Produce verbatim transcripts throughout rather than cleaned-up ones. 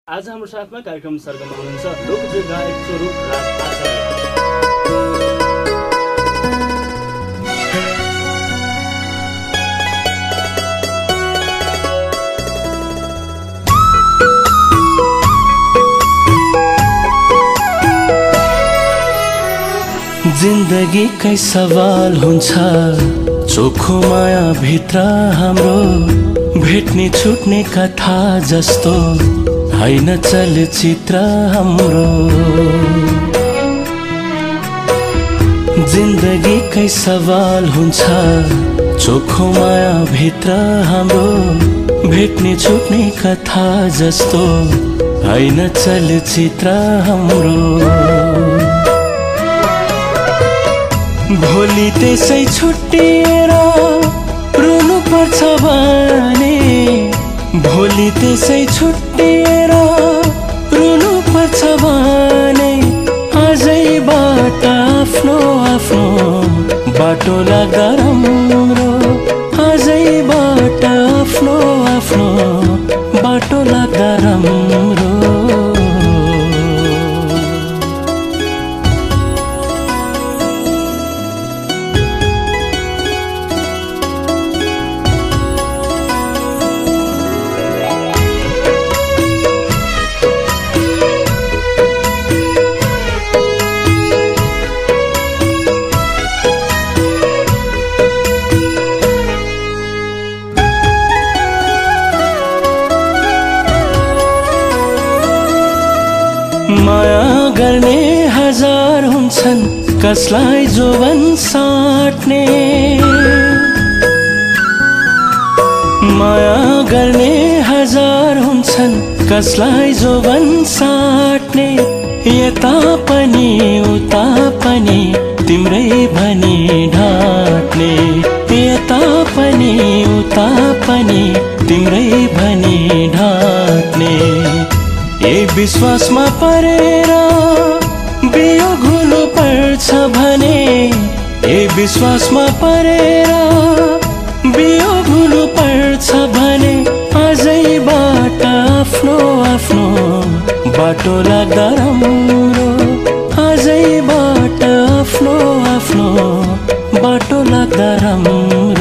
आज हाम्रो साथमा कार्यक्रम सर्गमा हुनुहुन्छ लोकप्रिय गायक स्वरूप राज आचार्य। जिन्दगी कै सवाल हुन्छ, चोखो माया भित्र हाम्रो भेट्ने छुट्ने कथा जस्तो हैन चलचित्र हाम्रो। जिन्दगी कै सवाल हुन्छ, चोखो माया भित्र हाम्रो भेट्ने छुट्ने कथा जस्तो हैन चलचित्र हाम्रो। भोलि त्यसै छुट्टिएर रुनु पर्छ भने, भोलि त्यसै छुट्टिएर रुनु पर्छ भने, आजैबाट आफ्नो आफ्नो बाटो लाग्दा राम्रो, आजैबाट आफ्नो आफ्नो बाटो लाग्दा राम्रो। माया गर्ने हजार हुन्छन्, कसलाई जोवन साट्ने। माया गर्ने हजार हुन्छन्, कसलाई जोवन साट्ने। यता पनि उता पनि तिम्रै भनी ढाट्ने, यता पनि उता पनि तिम्रै भनी ढाट्ने। ए विश्वासमा परेर बियो घुनु पर्छ भने, ए विश्वासमा परेर बियो घुनु पर्छ भने, आजैबाट आफ्नो आफ्नो बाटो लाग्दा राम्रो, आजैबाट आफ्नो आफ्नो बाटो लाग्दा राम्रो।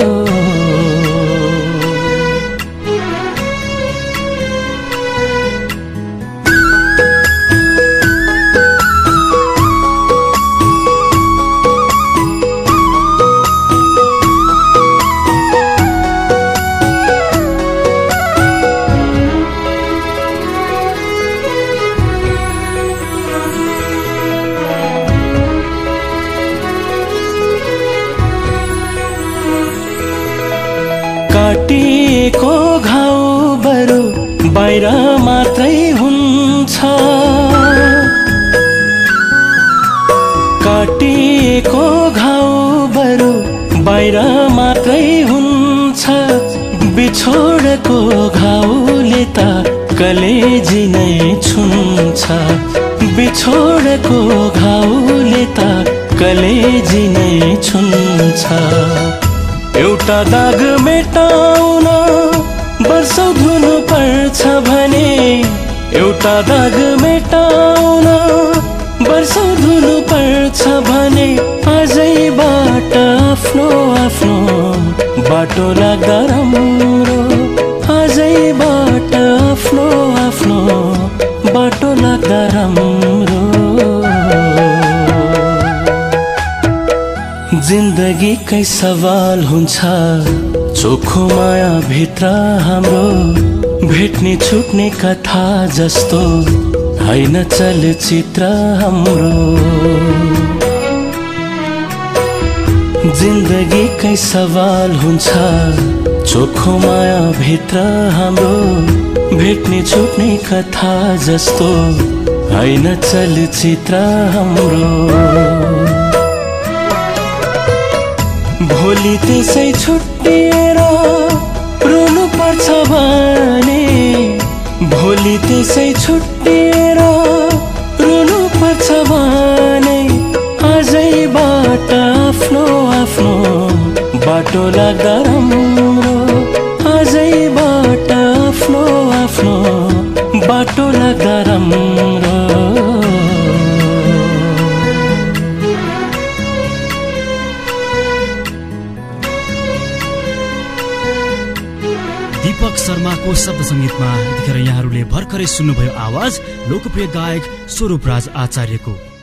काटिएको घाउ बरु बाहिर मात्रै हुन्छ, काटिएको घाउ बरु बाहिर मात्रै हुन्छ। बिछोडको घाउले त कलेजी नै छुन्छ, बिछोडको घाउले त कलेजी नै छुन्छ। एउटा दाग मेटाउन वर्षौं धुनु पर्छ भने, एउटा दाग मेटाउन वर्षौं धुनु पर्छ भने, आजैबाट आफ्नो आफ्नो बाटो लाग्दा राम्रो, आजैबाट आफ्नो आफ्नो बाटो लाग्दा राम्रो। जिन्दगी कै सवाल हुन्छ, चोखो माया भित्र हाम्रो भेट्ने छुट्ने कथा जस्तो हैन चलचित्र हाम्रो। जिन्दगी कै सवाल हुन्छ, चोखो माया भित्र हाम्रो भेट्ने छुट्ने कथा जस्तो हैन चलचित्र हाम्रो। भोलि त्यसै छुट्टिएर रुनु पर्छ भने, भोलि त्यसै छुट्टिएर रुनु पर्छ भने, आजैबाट आफ्नो आफ्नो बाटो लाग्दा राम्रो, आजैबाट आफ्नो आफ्नो बाटो लाग्दा राम्रो। दीपक शर्माको शब्द संगीतमा यतिखेर यहाँहरूले भर्खरै सुन्नुभयो आवाज लोकप्रिय गायक स्वरूप राज आचार्यको।